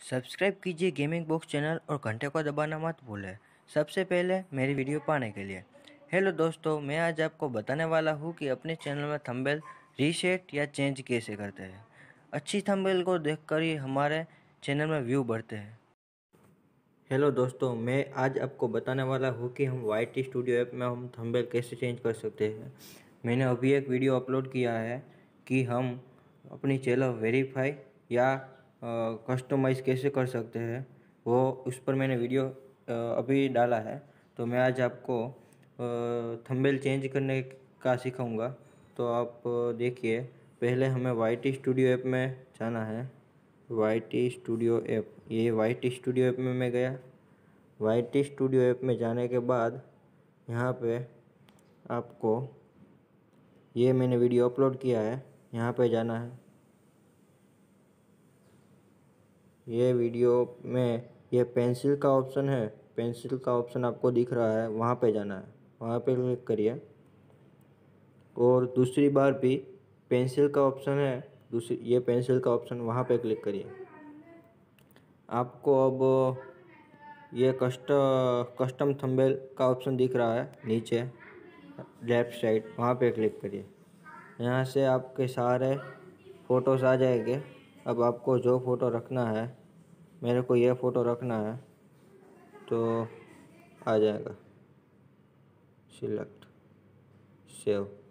Subscribe कीजिए gaming box channel और घंटे को दबाना मत भूलें सबसे पहले मेरी वीडियो पाने के लिए। हेलो दोस्तों, मैं आज आपको बताने वाला हूँ कि अपने चैनल में थंबनेल रीसेट या चेंज कैसे करते हैं। अच्छी थंबनेल को देखकर ही हमारे चैनल में व्यू बढ़ते हैं। हेलो दोस्तों, मैं आज आपको बताने वाला हूँ कि हम YT स्टूडियो ऐप में हम थंबनेल कैसे चेंज कर सकते हैं। मैंने अभी एक वीडियो अपलोड किया है कि हम अपनी चैनल वेरीफाई या कस्टमाइज़ कैसे कर सकते हैं, वो उस पर मैंने वीडियो अभी डाला है। तो मैं आज आपको थंबनेल चेंज करने का सिखाऊंगा। तो आप देखिए, पहले हमें YT स्टूडियो ऐप में जाना है। YT स्टूडियो ऐप, ये YT स्टूडियो ऐप में मैं गया। YT स्टूडियो ऐप में जाने के बाद यहाँ पे आपको ये मैंने वीडियो अपलोड किया है, यहाँ पे जाना है। ये वीडियो में ये पेंसिल का ऑप्शन है, पेंसिल का ऑप्शन आपको दिख रहा है, वहाँ पे जाना है, वहाँ पे क्लिक करिए। और दूसरी बार भी पेंसिल का ऑप्शन है, दूसरी ये पेंसिल का ऑप्शन, वहाँ पे क्लिक करिए। आपको अब ये कस्टम थंबनेल का ऑप्शन दिख रहा है नीचे लेफ्ट साइड, वहाँ पे क्लिक करिए। यहाँ से आपके सारे फ़ोटोज़ आ जाएंगे। अब आपको जो फ़ोटो रखना है, मेरे को ये फ़ोटो रखना है, तो आ जाएगा, सिलेक्ट, सेव।